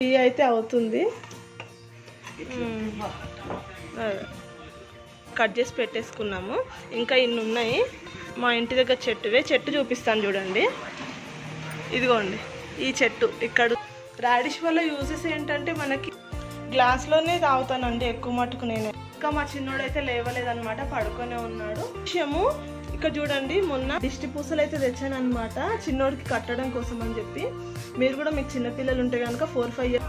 Tea అయితే అవుతుంది. Cut చేసి పెట్టేసుకున్నాము. ఇంకా ఇన్ని ఉన్నాయి. మా ఇంటి దగ్గర చెట్టు చూపిస్తాను చూడండి. ఇదిగోండి ఈ చెట్టు. ఇక్కడ రాడిష్ వల్ల యూజెస్ ఏంటంటే మనకి గ్లాస్లోనే తాగుతానండి ఎక్కువ మటుకు నేను. ఇంకా మా చిన్నోడైతే లేవలేదన్నమాట, పడుకొనే ఉన్నాడు. విషయము ఇక్కడ చూడండి, మొన్న దిష్టి పూసలు అయితే తెచ్చాను అనమాట చిన్నోడికి కట్టడం కోసం అని చెప్పి. మీరు కూడా మీకు చిన్నపిల్లలు ఉంటే కనుక 4-5 years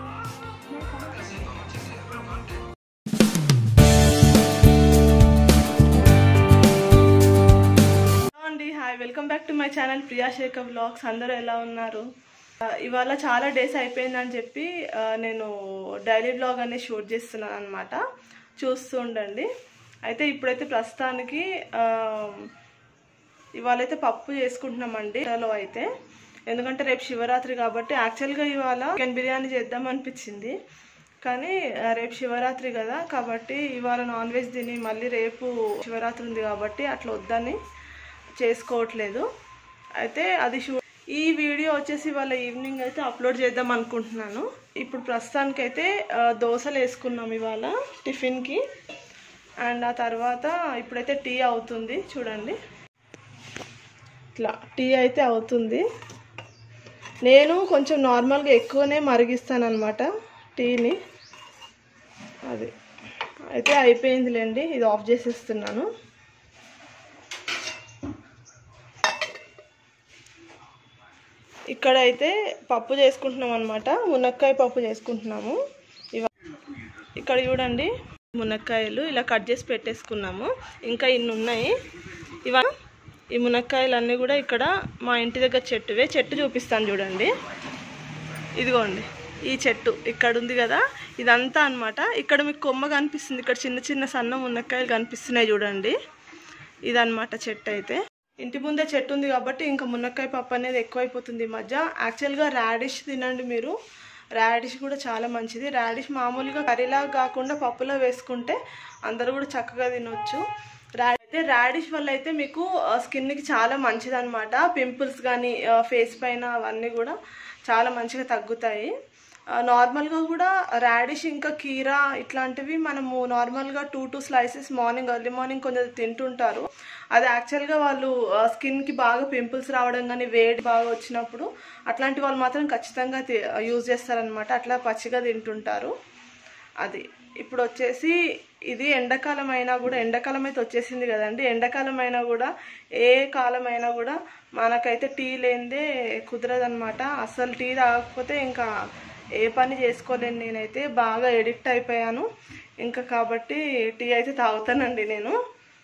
అండి. Hi, welcome back to my channel Priya Shekhar vlogs. అందరూ ఎలా ఉన్నారు? ఇవాళ చాలా డేస్ అయిపోయిందని చెప్పి నేను డైలీ వ్లాగ్ అనేది షూట్ చేస్తున్నాను అనమాట. చూస్తూ ఉండండి. అయితే ఇప్పుడైతే ప్రస్తుతానికి ఇవాళైతే పప్పు చేసుకుంటున్నామండి అయితే. ఎందుకంటే రేపు శివరాత్రి కాబట్టి యాక్చువల్గా ఇవాళ చికెన్ బిర్యానీ చేద్దాం అనిపించింది, కానీ రేపు శివరాత్రి కదా కాబట్టి ఇవాళ నాన్ వెజ్ తిని మళ్ళీ రేపు శివరాత్రి ఉంది కాబట్టి అట్లా వద్దని చేసుకోవట్లేదు. అయితే అది ఈ వీడియో వచ్చేసి ఇవాళ ఈవినింగ్ అయితే అప్లోడ్ చేద్దాం అనుకుంటున్నాను. ఇప్పుడు ప్రస్తుతానికైతే దోశలు వేసుకున్నాం ఇవాళ టిఫిన్కి. అండ్ ఆ తర్వాత ఇప్పుడైతే టీ అవుతుంది చూడండి. ఇట్లా టీ అయితే అవుతుంది. నేను కొంచెం నార్మల్గా ఎక్కువనే మరిగిస్తాను అనమాట టీని. అది అయితే అయిపోయిందిలేండి, ఇది ఆఫ్ చేసేస్తున్నాను. ఇక్కడైతే పప్పు చేసుకుంటున్నాం అనమాట, మునక్కాయ పప్పు చేసుకుంటున్నాము. ఇక్కడ చూడండి మునక్కాయలు ఇలా కట్ చేసి పెట్టేసుకున్నాము. ఇంకా ఇన్ని ఉన్నాయి. ఇవాళ ఈ మునక్కాయలన్నీ కూడా ఇక్కడ మా ఇంటి దగ్గర చెట్టు చూపిస్తాను చూడండి. ఇదిగోండి ఈ చెట్టు ఇక్కడ ఉంది కదా, ఇదంతా అనమాట. ఇక్కడ మీకు కొమ్మ కనిపిస్తుంది, ఇక్కడ చిన్న చిన్న సన్న మునక్కాయలు కనిపిస్తున్నాయి చూడండి. ఇదన్నమాట చెట్టు. అయితే ఇంటి ముందే చెట్టు ఉంది కాబట్టి ఇంకా మునక్కాయ పప్పు అనేది ఎక్కువైపోతుంది ఈ మధ్య. యాక్చువల్గా రాడిష్ తినండి మీరు, రాడిష్ కూడా చాలా మంచిది. రాడిష్ మామూలుగా కర్రీలాగా కాకుండా పప్పులో వేసుకుంటే అందరూ కూడా చక్కగా తినొచ్చు. అయితే రాడిష్ వల్ల అయితే మీకు స్కిన్కి చాలా మంచిది అనమాట. పింపుల్స్ కానీ ఫేస్ పైన అవన్నీ కూడా చాలా మంచిగా తగ్గుతాయి. నార్మల్గా కూడా రాడిష్ ఇంకా కీరా ఇట్లాంటివి మనము నార్మల్గా 2 slices ఎర్లీ మార్నింగ్ కొంచెం తింటుంటారు. అది యాక్చువల్గా వాళ్ళు స్కిన్కి బాగా పింపుల్స్ రావడం కానీ వేడి బాగా వచ్చినప్పుడు అట్లాంటి వాళ్ళు మాత్రం ఖచ్చితంగా యూజ్ చేస్తారనమాట. అట్లా పచ్చిగా తింటుంటారు. అది ఇప్పుడు వచ్చేసి ఇది ఎండాకాలం అయినా కూడా, ఎండాకాలం అయితే వచ్చేసింది కదండి, ఎండాకాలం అయినా కూడా ఏ కాలం అయినా కూడా మనకైతే టీ లేనిదే కుదరదనమాట. అసలు టీ తాగకపోతే ఇంకా ఏ పని చేసుకోలేను. నేనైతే బాగా ఎడిక్ట్ అయిపోయాను ఇంకా, కాబట్టి టీ అయితే తాగుతానండి. నేను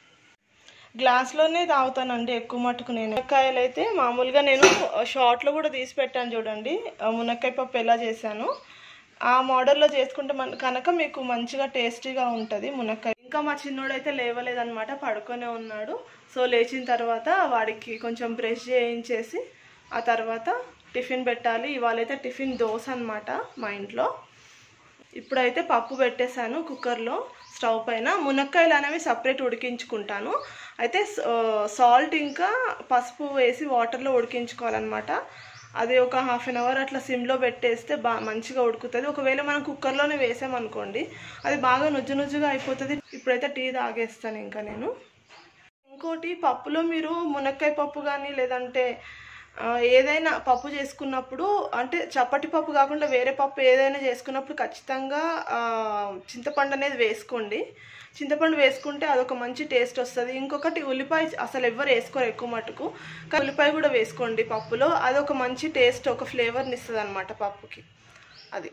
గ్లాస్లోనే తాగుతానండి ఎక్కువ మటుకు. నేను మునక్కాయలు అయితే మామూలుగా నేను షార్ట్లో కూడా తీసి పెట్టాను చూడండి, మునక్కాయ పప్పు ఎలా చేశాను. ఆ మోడల్లో చేసుకుంటే కనుక మీకు మంచిగా టేస్టీగా ఉంటుంది మునక్కాయ. ఇంకా మా చిన్నోడైతే లేవలేదన్నమాట, పడుకొనే ఉన్నాడు. సో లేచిన తర్వాత వాడికి కొంచెం బ్రష్ చేయించేసి ఆ తర్వాత టిఫిన్ పెట్టాలి. ఇవాళైతే టిఫిన్ దోశ అనమాట మా ఇంట్లో. ఇప్పుడైతే పప్పు పెట్టేశాను కుక్కర్లో స్టవ్ పైన. మునక్కాయలు అనేవి సపరేట్ ఉడికించుకుంటాను. అయితే సాల్ట్ ఇంకా పసుపు వేసి వాటర్లో ఉడికించుకోవాలన్నమాట. అది ఒక 1/2 hour అట్లా సిమ్లో పెట్టేస్తే మంచిగా ఉడుకుతుంది. ఒకవేళ మనం కుక్కర్లోనే వేసామనుకోండి అది బాగా నుజ్జుగా అయిపోతుంది. ఇప్పుడైతే టీ తాగేస్తాను ఇంకా నేను. ఇంకోటి, పప్పులో మీరు మునక్కాయ పప్పు కానీ లేదంటే ఏదైనా పప్పు చేసుకున్నప్పుడు, అంటే చప్పటి పప్పు కాకుండా వేరే పప్పు ఏదైనా చేసుకున్నప్పుడు ఖచ్చితంగా చింతపండు అనేది వేసుకోండి. చింతపండు వేసుకుంటే అదొక మంచి టేస్ట్ వస్తుంది. ఇంకొకటి, ఉల్లిపాయ అసలు ఎవ్వరు వేసుకోరు ఎక్కువ మటుకు, కానీ ఉల్లిపాయ కూడా వేసుకోండి పప్పులో. అదొక మంచి టేస్ట్, ఒక ఫ్లేవర్ని ఇస్తుంది అనమాట పప్పుకి. అది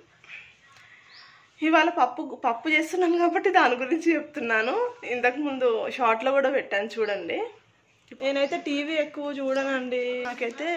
ఇవాళ పప్పు చేస్తున్నాను కాబట్టి దాని గురించి చెప్తున్నాను. ఇంతకుముందు షార్ట్లో కూడా పెట్టాను చూడండి. నేనైతే టీవీ ఎక్కువ చూడనండి. నాకైతే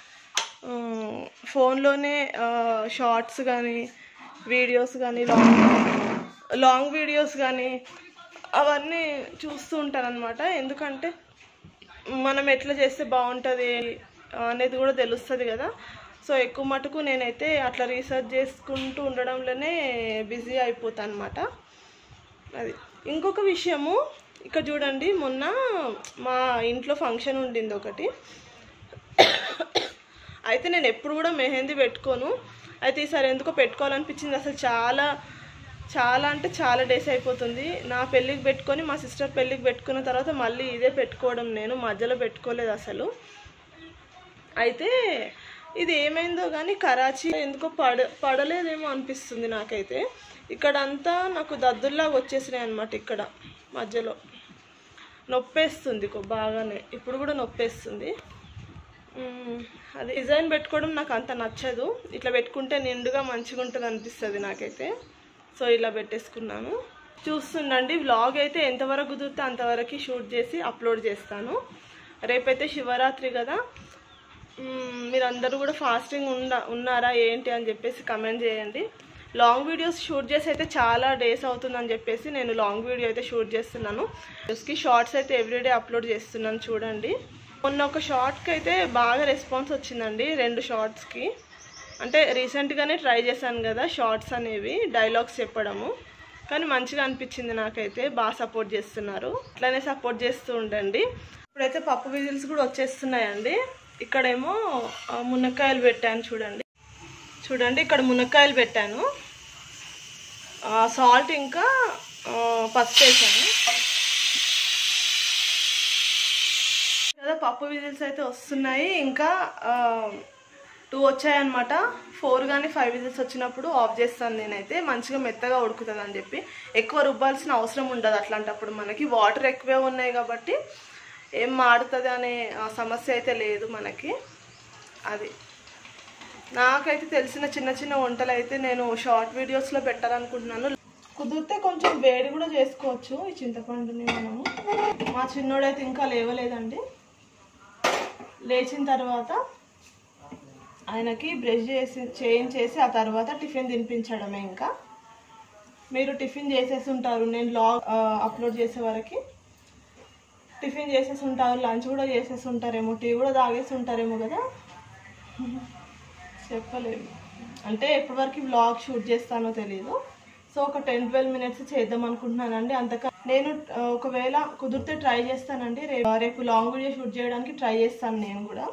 ఫోన్లోనే షార్ట్స్ కానీ వీడియోస్ కానీ లాంగ్ వీడియోస్ కానీ అవన్నీ చూస్తూ ఉంటాను అనమాట. ఎందుకంటే మనం ఎట్లా చేస్తే బాగుంటుంది అనేది కూడా తెలుస్తుంది కదా. సో ఎక్కువ మటుకు నేనైతే అట్లా రీసెర్చ్ చేసుకుంటూ ఉండడంలోనే బిజీ అయిపోతాను అనమాట. అది ఇంకొక విషయము, ఇక్కడ చూడండి, మొన్న మా ఇంట్లో ఫంక్షన్ ఉండింది ఒకటి. అయితే నేను ఎప్పుడు కూడా మెహందీ పెట్టుకోను. అయితే ఈసారి ఎందుకో పెట్టుకోవాలనిపించింది. అసలు చాలా అంటే చాలా డేస్ అయిపోతుంది. నా పెళ్ళికి పెట్టుకొని మా సిస్టర్ పెళ్ళికి పెట్టుకున్న తర్వాత మళ్ళీ ఇదే పెట్టుకోవడం, నేను మధ్యలో పెట్టుకోలేదు అసలు. అయితే ఇది ఏమైందో కానీ కరాచీ ఎందుకో పడలేదేమో అనిపిస్తుంది నాకైతే. ఇక్కడ అంతా నాకు దద్దుల్లాగా వచ్చేసినాయి అనమాట. ఇక్కడ మధ్యలో నొప్పేస్తుంది బాగానే, ఇప్పుడు కూడా నొప్పేస్తుంది. అది డిజైన్ పెట్టుకోవడం నాకు అంత నచ్చదు. ఇట్లా పెట్టుకుంటే నిండుగా మంచిగా ఉంటుంది అనిపిస్తుంది నాకైతే. సో ఇలా పెట్టేసుకున్నాను. చూస్తుండండి, వ్లాగ్ అయితే ఎంతవరకు కుదిరితే అంతవరకు షూట్ చేసి అప్లోడ్ చేస్తాను. రేపైతే శివరాత్రి కదా, మీరందరూ కూడా ఫాస్టింగ్ ఉన్నారా ఏంటి అని చెప్పేసి కమెంట్ చేయండి. లాంగ్ వీడియోస్ షూట్ చేసి అయితే చాలా డేస్ అవుతుందని చెప్పేసి నేను లాంగ్ వీడియో అయితే షూట్ చేస్తున్నాను. షార్ట్స్ అయితే ఎవ్రీడే అప్లోడ్ చేస్తున్నాను చూడండి. మొన్న ఒక షార్ట్కి అయితే బాగా రెస్పాన్స్ వచ్చిందండి, 2 షార్ట్స్కి. అంటే రీసెంట్గానే ట్రై చేశాను కదా షార్ట్స్ అనేవి, డైలాగ్స్ చెప్పడము. కానీ మంచిగా అనిపించింది నాకైతే, బాగా సపోర్ట్ చేస్తున్నారు. అట్లానే సపోర్ట్ చేస్తూ ఉండండి. ఇప్పుడైతే పప్పు విజిల్స్ కూడా వచ్చేస్తున్నాయండి. ఇక్కడేమో మునక్కాయలు పెట్టాను చూడండి. ఇక్కడ మునక్కాయలు పెట్టాను, సాల్ట్ ఇంకా పసుపు వేసాను కదా. పప్పు విజిల్స్ అయితే వస్తున్నాయి. ఇంకా 2 వచ్చాయన్నమాట. 4 కానీ 5 విజిల్స్ వచ్చినప్పుడు ఆఫ్ చేస్తాను నేనైతే. మంచిగా మెత్తగా ఉడుకుతుంది అని చెప్పి, ఎక్కువ రుబ్బాల్సిన అవసరం ఉండదు అట్లాంటప్పుడు. మనకి వాటర్ ఎక్కువే ఉన్నాయి కాబట్టి ఏం మాడుతుంది అనే సమస్య అయితే లేదు మనకి. అది నాకైతే తెలిసిన చిన్న వంటలు అయితే నేను షార్ట్ వీడియోస్లో పెట్టాలనుకుంటున్నాను. కుదిరితే కొంచెం వేడి కూడా చేసుకోవచ్చు ఈ చింతపండుని మనము. మా చిన్నోడైతే ఇంకా లేవలేదండి. లేచిన తర్వాత ఆయనకి బ్రష్ చేయించేసి ఆ తర్వాత టిఫిన్ తినిపించడమే. ఇంకా మీరు టిఫిన్ చేసేసి ఉంటారు, నేను వ్లాగ్ అప్లోడ్ చేసే వరకు టిఫిన్ చేసేసి ఉంటారు, లంచ్ కూడా చేసేసి ఉంటారేమో, టీ కూడా తాగేసి ఉంటారేమో కదా, చెప్పలేము. అంటే ఎప్పటి వరకు వ్లాగ్ షూట్ చేస్తానో తెలీదు. సో ఒక 10-12 మినిట్స్ చేద్దాం అనుకుంటున్నానండి. నేను ఒకవేళ కుదిరితే ట్రై చేస్తానండి. రేపు లాంగ్ వీడియో షూట్ చేయడానికి ట్రై చేస్తాను నేను కూడా.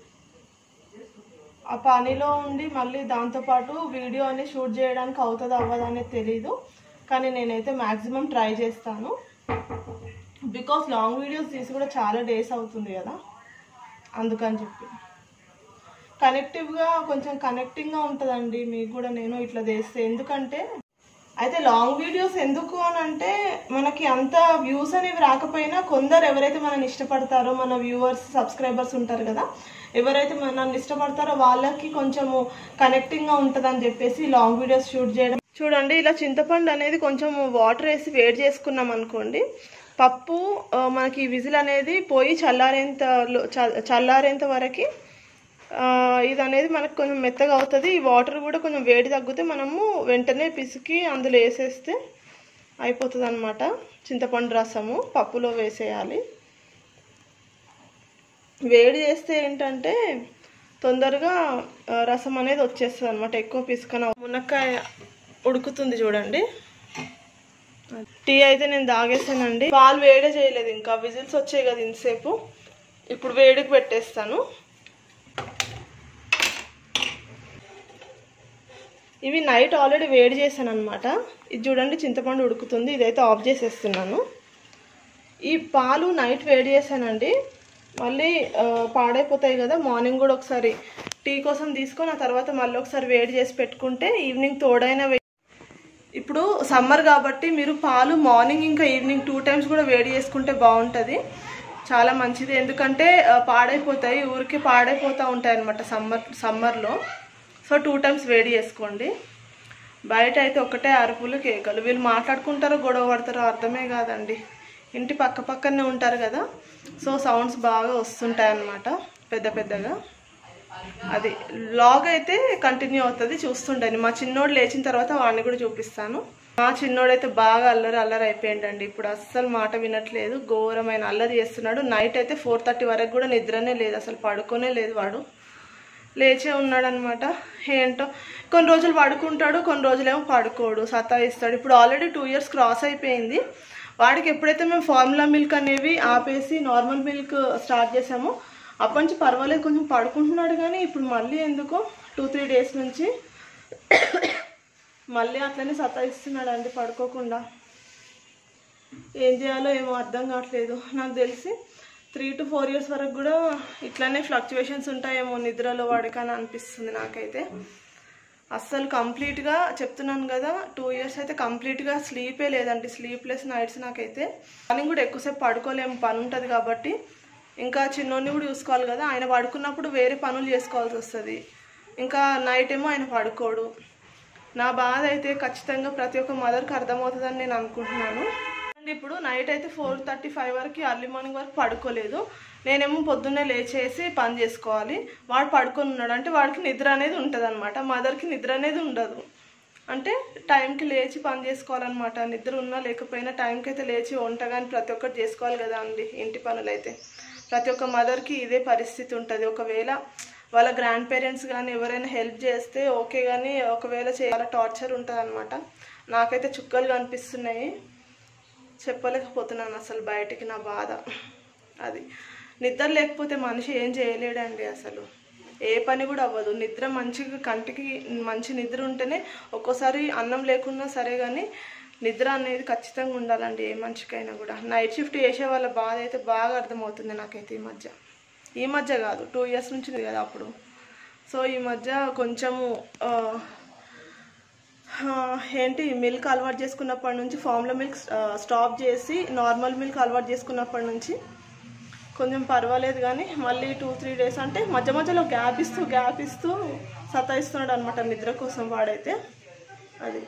ఆ పనిలో ఉండి మళ్ళీ దాంతోపాటు వీడియో అనేది షూట్ చేయడానికి అవుతుందో అవ్వదు అనేది తెలీదు. కానీ నేనైతే మ్యాక్సిమం ట్రై చేస్తాను. బికాస్ లాంగ్ వీడియోస్ తీసి కూడా చాలా డేస్ అవుతుంది కదా, అందుకని చెప్పి. కొంచెం కనెక్టింగ్గా ఉంటుందండి మీకు కూడా నేను ఇట్లా చేస్తే. ఎందుకంటే అయితే లాంగ్ వీడియోస్ ఎందుకు అని అంటే, మనకి అంత వ్యూస్ అనేవి రాకపోయినా కొందరు ఎవరైతే మనల్ని ఇష్టపడతారో, మన వ్యూవర్స్ సబ్స్క్రైబర్స్ ఉంటారు కదా, ఎవరైతే మనల్ని ఇష్టపడతారో వాళ్ళకి కొంచెము కనెక్టింగ్గా ఉంటుందని చెప్పేసి లాంగ్ వీడియోస్ షూట్ చేయడం. చూడండి, ఇలా చింతపండు అనేది కొంచెం వాటర్ వేసి వేడి చేసుకున్నాం అనుకోండి, పప్పు మనకి విజిల్ అనేది పోయి చల్లారేంత వరకు ఇది అనేది మనకు కొంచెం మెత్తగా అవుతుంది. ఈ వాటర్ కూడా కొంచెం వేడి తగ్గితే మనము వెంటనే పిసికి అందులో వేసేస్తే అయిపోతుంది అన్నమాట. చింతపండు రసము పప్పులో వేసేయాలి. వేడి చేస్తే ఏంటంటే తొందరగా రసం అనేది వచ్చేస్తుంది అన్నమాట, ఎక్కువ పిసుకన. మునక్కాయ ఉడుకుతుంది చూడండి. టీ అయితే నేను తాగేసానండి. పాలు వేడే చేయలేదు, ఇంకా విజిల్స్ వచ్చాయి కదా ఇంతసేపు. ఇప్పుడు వేడికి పెట్టేస్తాను. ఇవి నైట్ ఆల్రెడీ వేడి చేశాను అనమాట. ఇది చూడండి, చింతపండు ఉడుకుతుంది. ఇదైతే ఆఫ్ చేసేస్తున్నాను. ఈ పాలు నైట్ వేడి చేశానండి, మళ్ళీ పాడైపోతాయి కదా. మార్నింగ్ కూడా ఒకసారి టీ కోసం తీసుకొని ఆ తర్వాత మళ్ళీ ఒకసారి వేడి చేసి పెట్టుకుంటే ఈవినింగ్ తోడైన. ఇప్పుడు సమ్మర్ కాబట్టి మీరు పాలు మార్నింగ్ ఇంకా ఈవినింగ్ 2 టైమ్స్ కూడా వేడి చేసుకుంటే బాగుంటుంది, చాలా మంచిది. ఎందుకంటే పాడైపోతాయి, ఊరికే పాడైపోతూ ఉంటాయి అన్నమాట సమ్మర్లో. సో 2 టైమ్స్ వేడి చేసుకోండి. బయట అయితే ఒకటే అరుపులు కేకలు, వీళ్ళు మాట్లాడుకుంటారో గొడవ పడతారో అర్థమే కాదండి. ఇంటి పక్కనే ఉంటారు కదా, సో సౌండ్స్ బాగా వస్తుంటాయి అన్నమాట పెద్దగా. అది వ్లాగ్ అయితే కంటిన్యూ అవుతుంది, చూస్తుండండి. మా చిన్నోడు లేచిన తర్వాత వాడిని కూడా చూపిస్తాను. మా చిన్నోడైతే బాగా అల్లరి అయిపోయిందండి. ఇప్పుడు అస్సలు మాట వినట్లేదు, ఘోరమైన అల్లరి చేస్తున్నాడు. నైట్ అయితే 4:30 వరకు కూడా నిద్రనే లేదు, అసలు పడుకోనే లేదు. వాడు లేచే ఉన్నాడు అనమాట. ఏంటో కొన్ని రోజులు పడుకుంటాడు, కొన్ని రోజులేమో పడుకోడు, సతాయిస్తాడు. ఇప్పుడు ఆల్రెడీ 2 years క్రాస్ అయిపోయింది. వాడికి ఎప్పుడైతే మేము ఫార్ములా మిల్క్ అనేవి ఆపేసి నార్మల్ మిల్క్ స్టార్ట్ చేసామో అప్పటి నుంచి పర్వాలేదు, కొంచెం పడుకుంటున్నాడు. కానీ ఇప్పుడు మళ్ళీ ఎందుకో 2-3 days నుంచి మళ్ళీ అట్లనే సతాయిస్తున్నాడు అండి పడుకోకుండా. ఏం చేయాలో ఏమో అర్థం కావట్లేదు. నాకు తెలిసి 3 to 4 years వరకు కూడా ఇట్లానే ఫ్లక్చువేషన్స్ ఉంటాయేమో నిద్రలో వాడికని అనిపిస్తుంది నాకైతే. అస్సలు కంప్లీట్గా చెప్తున్నాను కదా, 2 years అయితే కంప్లీట్గా స్లీపే లేదండి, స్లీప్లెస్ నైట్స్ నాకైతే. మార్నింగ్ కూడా ఎక్కువసేపు పడుకోలేము, పని ఉంటుంది కాబట్టి. ఇంకా చిన్నోడిని కూడా చూసుకోవాలి కదా, ఆయన పడుకున్నప్పుడు వేరే పనులు చేసుకోవాల్సి వస్తుంది. ఇంకా నైట్ ఏమో ఆయన పడుకోడు. నా బాధ అయితే ఖచ్చితంగా ప్రతి ఒక్క మదర్కి అర్థమవుతుందని నేను అనుకుంటున్నాను. ఇప్పుడు నైట్ అయితే 4:35 వరకు, ఎర్లీ మార్నింగ్ వరకు పడుకోలేదు. నేనేమో పొద్దున్నే లేచేసి పని చేసుకోవాలి. వాడు పడుకొని ఉన్నాడు అంటే వాడికి నిద్ర అనేది ఉంటుంది అనమాట, మదర్కి నిద్ర అనేది ఉండదు. అంటే టైంకి లేచి పని చేసుకోవాలన్నమాట. నిద్ర ఉన్నా లేకపోయినా టైంకి అయితే లేచి వంట కానీ ప్రతి ఒక్కటి చేసుకోవాలి కదా అండి. ఇంటి పనులు అయితే ప్రతి ఒక్క మదర్కి ఇదే పరిస్థితి ఉంటుంది. ఒకవేళ వాళ్ళ గ్రాండ్ పేరెంట్స్ కానీ ఎవరైనా హెల్ప్ చేస్తే ఓకే, కానీ ఒకవేళ చాలా టార్చర్ ఉంటుంది అనమాట. నాకైతే చుక్కలు కనిపిస్తున్నాయి, చెప్పలేకపోతున్నాను అసలు బయటికి నా బాధ. అది నిద్ర లేకపోతే మనిషి ఏం చేయలేడండి, అసలు ఏ పని కూడా అవ్వదు. నిద్ర మంచిగా కంటికి మంచి నిద్ర ఉంటేనే, ఒక్కోసారి అన్నం లేకున్నా సరే కానీ నిద్ర అనేది ఖచ్చితంగా ఉండాలండి ఏ మనిషికైనా కూడా. నైట్ షిఫ్ట్ చేసే వాళ్ళ బాధ అయితే బాగా అర్థమవుతుంది నాకైతే ఈ మధ్య కాదు, 2 years నుంచి కదా అప్పుడు. సో ఈ మధ్య కొంచెము ఏంటి మిల్క్ అలవాటు చేసుకున్నప్పటి నుంచి, ఫార్ములా మిల్క్ స్టాప్ చేసి నార్మల్ మిల్క్ అలవాటు చేసుకున్నప్పటి నుంచి కొంచెం పర్వాలేదు. కానీ మళ్ళీ 2-3 days అంటే మధ్య మధ్యలో గ్యాప్ ఇస్తూ సతాయిస్తున్నాడు అనమాట నిద్ర కోసం వాడైతే. అది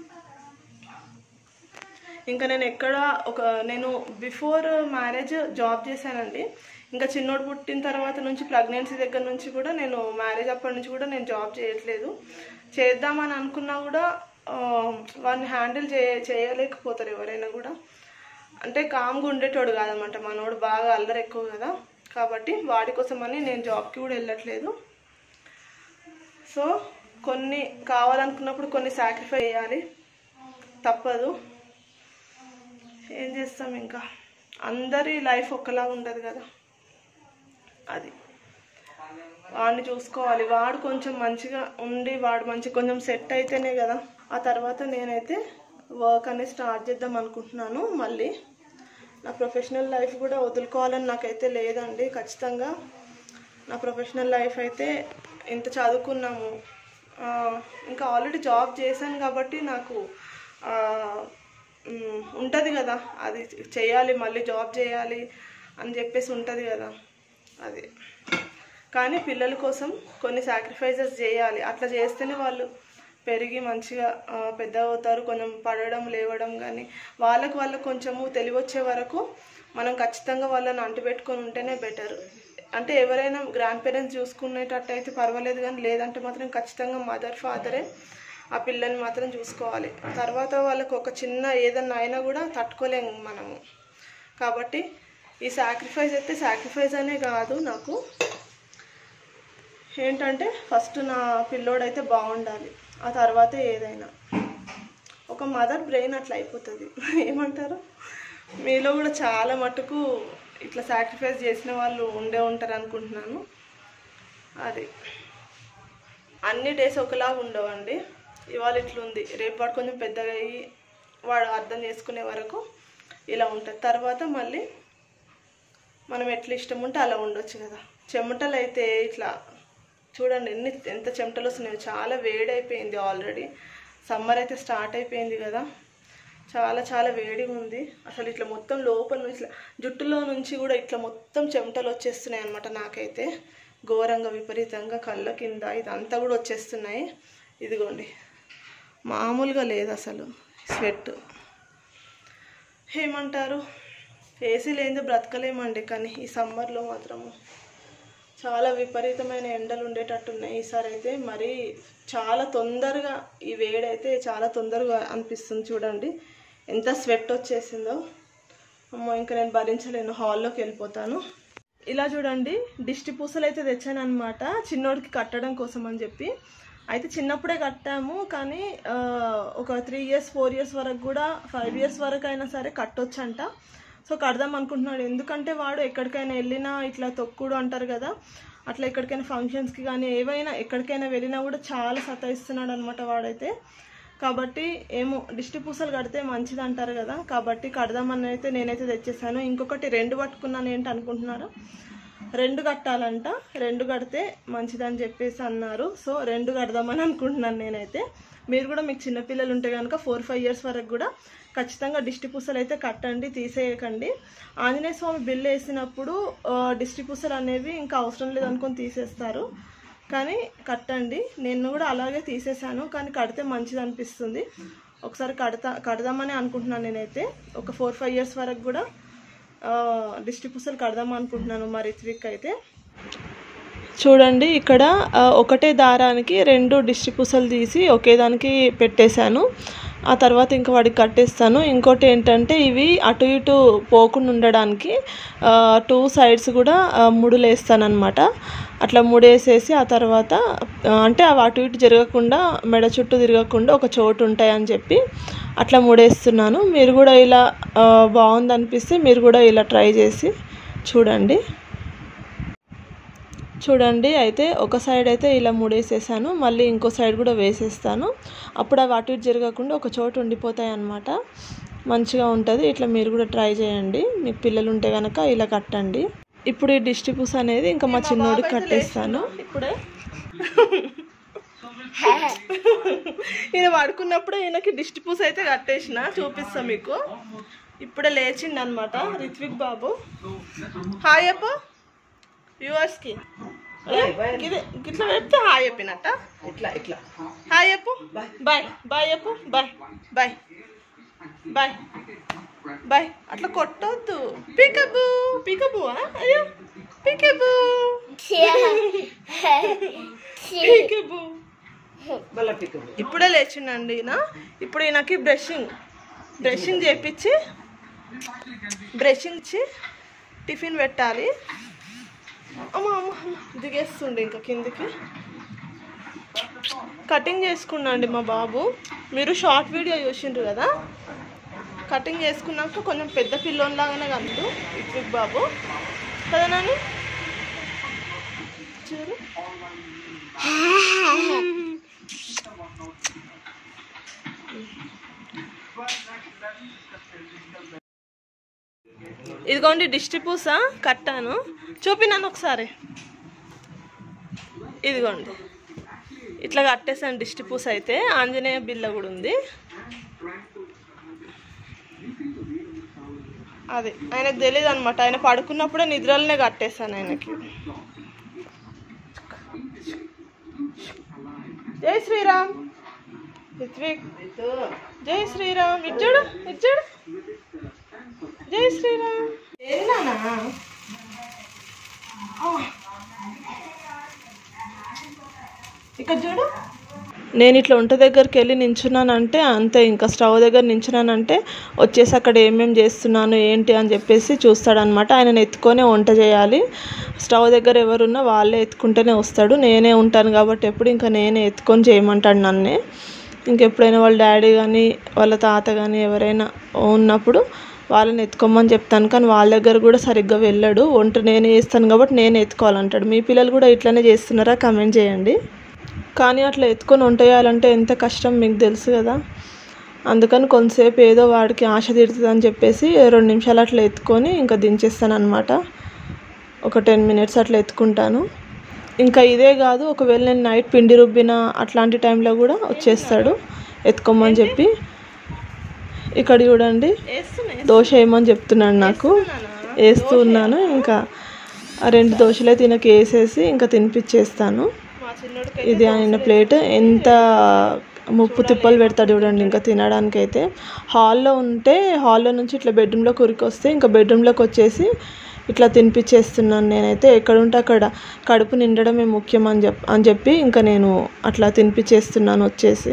ఇంకా నేను బిఫోర్ మ్యారేజ్ జాబ్ చేశానండి. ఇంకా చిన్నోడు పుట్టిన తర్వాత నుంచి, ప్రెగ్నెన్సీ దగ్గర నుంచి కూడా నేను, మ్యారేజ్ అప్పటి నుంచి కూడా నేను జాబ్ చేయట్లేదు. చేద్దామని అనుకున్నా కూడా వాడిని హ్యాండిల్ చేయలేకపోతారు ఎవరైనా కూడా. అంటే కామ్గా ఉండేటోడు కాదనమాట మనోడు, బాగా అల్లరి ఎక్కువ కదా. కాబట్టి వాడి కోసమని నేను జాబ్కి కూడా వెళ్ళట్లేదు. సో కొన్ని కావాలనుకున్నప్పుడు కొన్ని సాక్రిఫై చేయాలి, తప్పదు. ఏం చేస్తాం, ఇంకా అందరి లైఫ్ ఒకలా ఉండదు కదా. అది వాడిని చూసుకోవాలి. వాడు కొంచెం మంచిగా ఉండి, వాడు కొంచెం సెట్ అయితేనే కదా. ఆ తర్వాత నేనైతే వర్క్ అనేది స్టార్ట్ చేద్దాం అనుకుంటున్నాను. మళ్ళీ నా ప్రొఫెషనల్ లైఫ్ కూడా వదులుకోవాలని నాకైతే లేదండి. ఖచ్చితంగా నా ప్రొఫెషనల్ లైఫ్ అయితే, ఇంత చదువుకున్నాము, ఇంకా ఆల్రెడీ జాబ్ చేశాను కాబట్టి నాకు ఉంటుంది కదా, అది చేయాలి, మళ్ళీ జాబ్ చేయాలి అని చెప్పేసి ఉంటుంది కదా. అది కానీ పిల్లల కోసం కొన్ని సాక్రిఫైసెస్ చేయాలి. అట్లా చేస్తేనే వాళ్ళు పెరిగి మంచిగా పెద్ద అవుతారు. కొంచెం పడడం లేవడం కానీ వాళ్ళకు కొంచెము తెలివి వచ్చే వరకు మనం ఖచ్చితంగా వాళ్ళని అంటిపెట్టుకొని ఉంటేనే బెటర్. అంటే ఎవరైనా గ్రాండ్ పేరెంట్స్ చూసుకునేటట్టు అయితే పర్వాలేదు, కానీ లేదంటే మాత్రం ఖచ్చితంగా మదర్ ఫాదరే ఆ పిల్లని మాత్రం చూసుకోవాలి. తర్వాత వాళ్ళకు ఒక చిన్న ఏదన్నా అయినా కూడా తట్టుకోలేము మనము. కాబట్టి ఈ సాక్రిఫైస్ అయితే సాక్రిఫైస్ అనే కాదు, నాకు ఏంటంటే ఫస్ట్ నా పిల్లోడైతే బాగుండాలి, ఆ తర్వాతే ఏదైనా. ఒక మదర్ బ్రెయిన్ అట్లా అయిపోతుంది. ఏమంటారు, మీలో కూడా చాలా మటుకు ఇట్లా సాక్రిఫైస్ చేసిన వాళ్ళు ఉంటారు అనుకుంటున్నాను. అది అన్ని డేస్ ఒకలాగా ఉండవండి. ఇవాళ ఇట్లుంది, రేపు వాడు కొంచెం పెద్దగా అయ్యి వాడు అర్థం చేసుకునే వరకు ఇలా ఉంటుంది. తర్వాత మళ్ళీ మనం ఎట్లా ఇష్టం ఉంటే అలా ఉండొచ్చు కదా. చెమటలు అయితే ఇట్లా చూడండి ఎంత చెమటలు వస్తున్నాయో. చాలా వేడి అయిపోయింది ఆల్రెడీ, సమ్మర్ అయితే స్టార్ట్ అయిపోయింది కదా. చాలా చాలా వేడిగా ఉంది అసలు. ఇట్లా మొత్తం లోపల నుంచి, ఇట్లా జుట్టులో నుంచి కూడా ఇట్లా మొత్తం చెమటలు వచ్చేస్తున్నాయి అనమాట. నాకైతే ఘోరంగా విపరీతంగా కళ్ళ కింద ఇదంతా కూడా వచ్చేస్తున్నాయి. ఇదిగోండి, మామూలుగా లేదు అసలు స్వెట్. ఏమంటారు, ఏసీ లేనిదే బ్రతకలేమండి. కానీ ఈ సమ్మర్లో మాత్రము చాలా విపరీతమైన ఎండలు ఉండేటట్టున్నాయి ఈసారి అయితే. మరి చాలా తొందరగా ఈ వేడైతే చాలా తొందరగా అనిపిస్తుంది. చూడండి ఎంత స్వెట్ వచ్చేసిందో. అమ్మో, ఇంకా నేను భరించలేను, హాల్లోకి వెళ్ళిపోతాను. ఇలా చూడండి, దిష్టి పూసలు అయితే తెచ్చాను అనమాట చిన్నోడికి కట్టడం కోసం అని చెప్పి. అయితే చిన్నప్పుడే కట్టాము, కానీ ఒక 3 years 4 years వరకు కూడా 5 years వరకు అయినా సరే కట్టొచ్చంట. సో కడదాం అనుకుంటున్నాడు. ఎందుకంటే వాడు ఎక్కడికైనా వెళ్ళినా ఇట్లా తొక్కుడు అంటారు కదా, అట్లా ఎక్కడికైనా ఫంక్షన్స్కి కానీ ఏవైనా ఎక్కడికైనా వెళ్ళినా కూడా చాలా సతాయిస్తున్నాడు అనమాట వాడైతే. కాబట్టి ఏమో దిష్టి పూసలు కడితే మంచిది అంటారు కదా, కాబట్టి కడదామని అయితే నేనైతే తెచ్చేసాను. ఇంకొకటి 2 పట్టుకున్నాను. ఏంటి అనుకుంటున్నారా, 2 కట్టాలంట, 2 కడితే మంచిదని చెప్పేసి అన్నారు. సో 2 కడదామని అనుకుంటున్నాను నేనైతే. మీరు కూడా మీకు చిన్నపిల్లలు ఉంటే కనుక 4-5 ఇయర్స్ వరకు కూడా ఖచ్చితంగా దిష్టి పూసలు అయితే కట్టండి, తీసేయకండి. ఆంజనేయ స్వామి బిల్లు వేసినప్పుడు దిష్టి పూసలు అనేవి ఇంకా అవసరం లేదనుకొని తీసేస్తారు, కానీ కట్టండి. నేను కూడా అలాగే తీసేసాను, కానీ కడితే మంచిది అనిపిస్తుంది. ఒకసారి కడదామని అనుకుంటున్నాను నేనైతే. ఒక 4-5 ఇయర్స్ వరకు కూడా దిష్టి పూసలు కడదామని అనుకుంటున్నాను మా రిత్విక్ అయితే. చూడండి ఇక్కడ ఒకటే దారానికి 2 దిష్టి పూసలు తీసి ఒకే దానికి పెట్టేశాను. ఆ తర్వాత ఇంకా వాడికి కట్టేస్తాను. ఇంకోటి ఏంటంటే ఇవి అటు ఇటు పోకుండా ఉండడానికి 2 సైడ్స్ కూడా ముడులు వేస్తాను అనమాట. అట్లా ముడేసేసి ఆ తర్వాత అంటే అవి అటు ఇటు జరగకుండా మెడ చుట్టూ తిరగకుండా ఒక చోటు ఉంటాయని చెప్పి అట్లా ముడేస్తున్నాను. మీరు కూడా ఇలా బాగుందనిపిస్తే మీరు కూడా ఇలా ట్రై చేసి చూడండి. చూడండి అయితే ఒక సైడ్ అయితే ఇలా ముడేసేసాను, మళ్ళీ ఇంకో సైడ్ కూడా వేసేస్తాను. అప్పుడు అవి అటు ఇటు జరగకుండా ఒక చోటు ఉండిపోతాయి అన్నమాట, మంచిగా ఉంటుంది. ఇట్లా మీరు కూడా ట్రై చేయండి. మీకు పిల్లలు ఉంటే కనుక ఇలా కట్టండి. ఇప్పుడు ఈ దిష్టి పూస అనేది ఇంకా మా చిన్నోడికి కట్టేస్తాను. ఇప్పుడే ఈయన పడుకున్నప్పుడు ఈయనకి దిష్టి పూస అయితే కట్టేసిన, చూపిస్తా మీకు. ఇప్పుడే లేచిండు అనమాట రిత్విక్ బాబు. హాయ్ అప్పు వ్యూవర్స్కి ఇట్లా పెడితే హాయ్ చెప్పినట్ట. ఇట్లా హాయ్ చెప్పు, బాయ్ బాయ్ చెప్పు, బాయ్ బాయ్ బాయ్ బాయ్. అట్లా కొట్టొద్దు. పీకబూ పీకబువా, అయ్యో పీకబూ పీకబూ. ఇప్పుడే లేచిండండి ఈయన. ఇప్పుడు ఈయనకి బ్రషింగ్ చేయించి టిఫిన్ పెట్టాలి. అమ్మ అమ్మ దిగేస్తుండే ఇంకా కిందికి. కటింగ్ చేసుకున్నాండి మా బాబు. మీరు షార్ట్ వీడియో చూసిండ్రు కదా, కటింగ్ చేసుకున్నాక కొంచెం పెద్ద పిల్లోన్లాగానే కలదు రిత్విక్ బాబు కదా నాని. చూడు ఇదిగోండి దిష్టి పూస కట్టాను, చూపినాను ఒకసారి. ఇదిగోండి ఇట్లా కట్టేసాను దిష్టి పూస అయితే. ఆంజనేయ బిల్ల కూడా ఉంది. అది ఆయనకు తెలియదు అనమాట, ఆయన పడుకున్నప్పుడే నిద్రలనే కట్టేశాను ఆయనకి. జై శ్రీరామ్ రిత్విక్, జై శ్రీరామ్. ఇచ్చాడు జై శ్రీరామ్. ఏనానా ఇక్కడ చూడు. నేను ఇట్లా వంట దగ్గరికి వెళ్ళి నించున్నానంటే అంతే, ఇంకా స్టవ్ దగ్గర నించున్నానంటే వచ్చేసి అక్కడ ఏమేమి చేస్తున్నాను ఏంటి అని చెప్పేసి చూస్తాడనమాట. ఆయనను ఎత్తుకొనే వంట చేయాలి. స్టవ్ దగ్గర ఎవరున్నా వాళ్ళే ఎత్తుకుంటేనే వస్తాడు. నేనే ఉంటాను కాబట్టి ఎప్పుడు ఇంకా నేనే ఎత్తుకొని చేయమంటాడు నన్నే. ఇంకెప్పుడైనా వాళ్ళ డాడీ కానీ వాళ్ళ తాత కానీ ఎవరైనా ఉన్నప్పుడు వాళ్ళని ఎత్తుకోమని చెప్తాను, కానీ వాళ్ళ దగ్గర కూడా సరిగ్గా వెళ్ళాడు. వంట నేనే చేస్తాను కాబట్టి నేనే ఎత్తుకోవాలంటాడు. మీ పిల్లలు కూడా ఇట్లనే చేస్తున్నారా, కామెంట్ చేయండి. కానీ అట్లా ఎత్తుకొని వంట చేయాలంటే ఎంత కష్టం మీకు తెలుసు కదా. అందుకని కొంతసేపు ఏదో వాడికి ఆశ తీరుతుంది అని చెప్పేసి 2 నిమిషాలు అట్లా ఎత్తుకొని ఇంకా దించేస్తాను అనమాట. ఒక 10 మినిట్స్ అట్లా ఎత్తుకుంటాను. ఇంకా ఇదే కాదు, ఒకవేళ నేను నైట్ పిండి రుబ్బిన అట్లాంటి టైంలో కూడా వచ్చేస్తాడు ఎత్తుకోమని చెప్పి. ఇక్కడ చూడండి దోశ వేయమని చెప్తున్నాడు నాకు, వేస్తూ ఉన్నాను. ఇంకా ఆ 2 దోశలే తినకి వేసేసి ఇంకా తినిపించేస్తాను. ఇది ఆయన ప్లేట్. ఎంత ముప్పు తిప్పలు పెడతాడు చూడండి ఇంకా తినడానికి అయితే. హాల్లో ఉంటే హాల్లో నుంచి ఇట్లా బెడ్రూమ్లోకి ఉరికొస్తే ఇంకా బెడ్రూమ్లోకి వచ్చేసి ఇట్లా తినిపించేస్తున్నాను నేనైతే. ఎక్కడ ఉంటే అక్కడ కడుపు నిండడమే ముఖ్యం అని చెప్పి ఇంకా నేను అట్లా తినిపించేస్తున్నాను వచ్చేసి.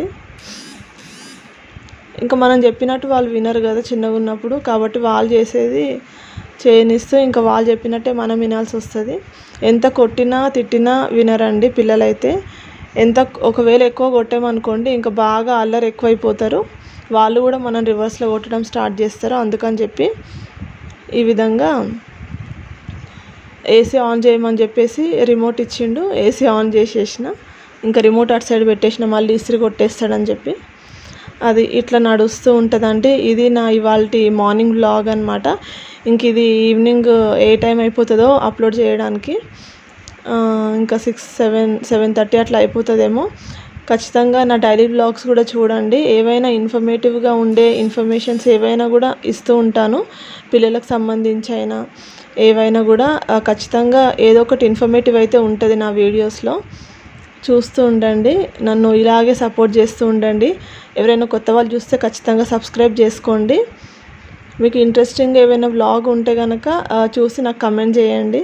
ఇంకా మనం చెప్పినట్టు వాళ్ళు వినరు కదా చిన్నగా ఉన్నప్పుడు, కాబట్టి వాళ్ళు చేసేది చేయనిస్తూ ఇంకా వాళ్ళు చెప్పినట్టే మనం వినాల్సి వస్తుంది. ఎంత కొట్టినా తిట్టినా వినరండి పిల్లలైతే. ఒకవేళ ఎక్కువ కొట్టామనుకోండి ఇంకా బాగా అల్లరి ఎక్కువైపోతారు. వాళ్ళు కూడా మనం రివర్స్లో కొట్టడం స్టార్ట్ చేస్తారు. అందుకని చెప్పి ఈ విధంగా ఏసీ ఆన్ చేయమని చెప్పేసి రిమోట్ ఇచ్చిండు. ఏసీ ఆన్ చేసేసిన, ఇంకా రిమోట్ అటు సైడ్ పెట్టేసిన, మళ్ళీ ఇస్త్రీ కొట్టేస్తాడని చెప్పి. అది ఇట్లా నడుస్తూ ఉంటుందండి. ఇది నా ఇవాల్టి మార్నింగ్ వ్లాగ్ అనమాట. ఇంక ఇది ఈవినింగ్ ఏ టైం అయిపోతుందో అప్లోడ్ చేయడానికి ఇంకా 7:30 అట్లా అయిపోతుందేమో. ఖచ్చితంగా నా డైలీ వ్లాగ్స్ కూడా చూడండి. ఏవైనా ఇన్ఫర్మేటివ్గా ఉండే ఇన్ఫర్మేషన్స్ ఏవైనా కూడా ఇస్తూ ఉంటాను. పిల్లలకు సంబంధించి అయినా ఏవైనా కూడా ఖచ్చితంగా ఏదో ఒకటి ఇన్ఫర్మేటివ్ అయితే ఉంటుంది నా వీడియోస్లో. చూస్తూ ఉండండి, నన్ను ఇలాగే సపోర్ట్ చేస్తూ ఉండండి. ఎవరైనా కొత్త వాళ్ళు చూస్తే ఖచ్చితంగా సబ్స్క్రైబ్ చేసుకోండి. మీకు ఇంట్రెస్టింగ్ ఏమైనా వ్లాగ్ ఉంటే కనుక చూసి నాకు కమెంట్ చేయండి.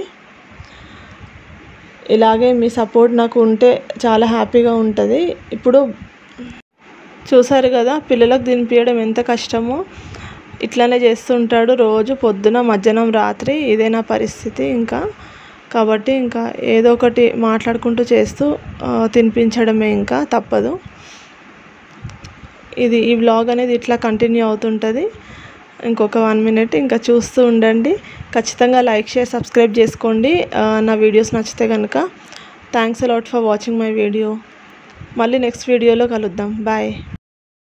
ఇలాగే మీ సపోర్ట్ నాకు ఉంటే చాలా హ్యాపీగా ఉంటుంది. ఇప్పుడు చూసారు కదా పిల్లలకు తినిపించడం ఎంత కష్టమో. ఇట్లానే చేస్తుంటాడు రోజు, పొద్దున, మధ్యాహ్నం, రాత్రి ఇదే నా పరిస్థితి. కాబట్టి ఇంకా ఏదో ఒకటి మాట్లాడుకుంటూ చేస్తూ తినిపించడమే, ఇంకా తప్పదు. ఈ వ్లాగ్ అనేది ఇట్లా కంటిన్యూ అవుతుంటుంది. ఇంకొక 1 minute ఇంకా చూస్తూ ఉండండి. ఖచ్చితంగా లైక్, షేర్, సబ్స్క్రైబ్ చేసుకోండి నా వీడియోస్ నచ్చితే కనుక. Thanks a lot for watching my video. మళ్ళీ నెక్స్ట్ వీడియోలో కలుద్దాం. బాయ్.